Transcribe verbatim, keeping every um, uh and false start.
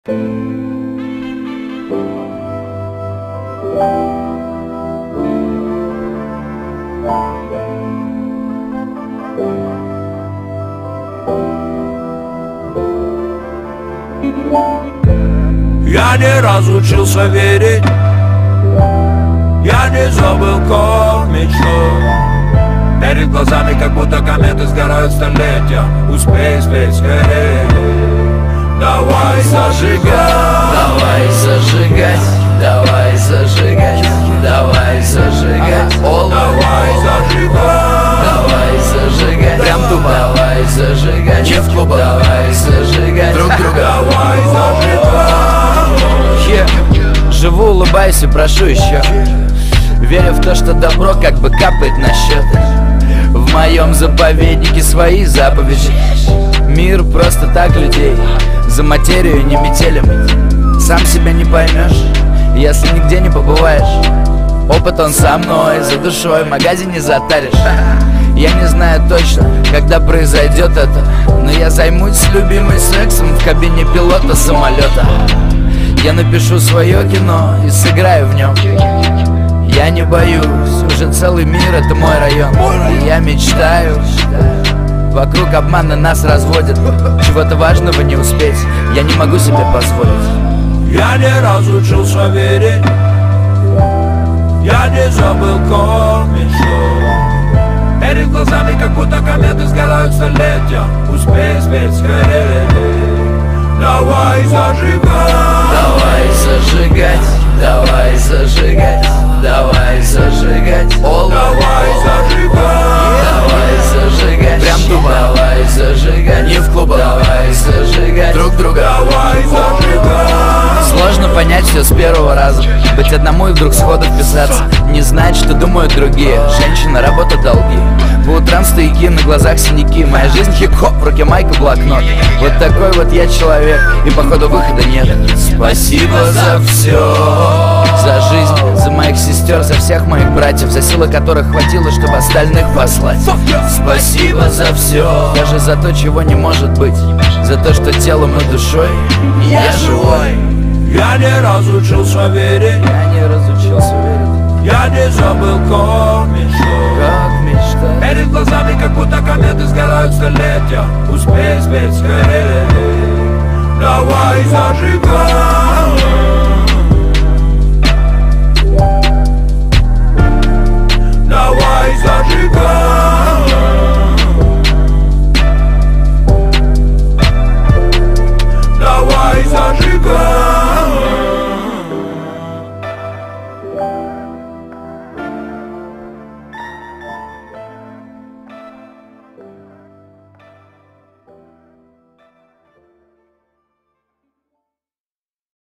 Я не разучился верить, я не забыл кор мечты. Перед глазами как будто кометы сгорают столетия. Успей, успей скорее. Давай зажигать, давай зажигать, давай зажигать, давай зажигать, All давай зажигать, давай зажигать, прям тупо, давай зажигать, не в клубах, давай зажигать друг друга, давай зажигать. yeah. Живу, улыбаюсь и прошу еще, верю в то, что добро как бы капает на счет. В моем заповеднике свои заповеди. Мир просто так людей за материю не метелем. Сам себя не поймешь, если нигде не побываешь. Опыт он со мной, за душой в магазине затаришь. Я не знаю точно, когда произойдет это, но я займусь любимой сексом в кабине пилота самолета. Я напишу свое кино и сыграю в нем. Я не боюсь, уже целый мир это мой район. И я мечтаю, вокруг обмана нас разводят. Чего-то важного не успеть, я не могу себе позволить. Я не разучился верить, я не забыл кор мечты. Перед глазами как будто кометы сгорают столетия. Успей, успей скорее. Давай зажигать, давай зажигать, давай зажигать, давай зажигать, All давай зажигать, давай зажигать, прям тупо, давай зажигать, не в клубах, давай зажигать, друг друга, давай зажигать. Сложно понять все с первого раза, быть одному и вдруг сходу вписаться, не знать, что думают другие. Женщина, работа, долги. По утрам стояки, на глазах синяки. Моя жизнь хип-хоп, в руке майка, блокнот. Вот такой вот я человек, и походу выхода нет. Спасибо за все, за жизнь, за моих сестер, за всех моих братьев, за силы которых хватило, чтобы остальных послать. Спасибо за все, даже за то, чего не может быть, за то, что телом и душой я живой. Я не разучился верить, Я не разучился верить, я не забыл кор мечты. как мечтать. Перед глазами как будто кометы сгорают столетия. Успей, успей скорее. Давай зажигать,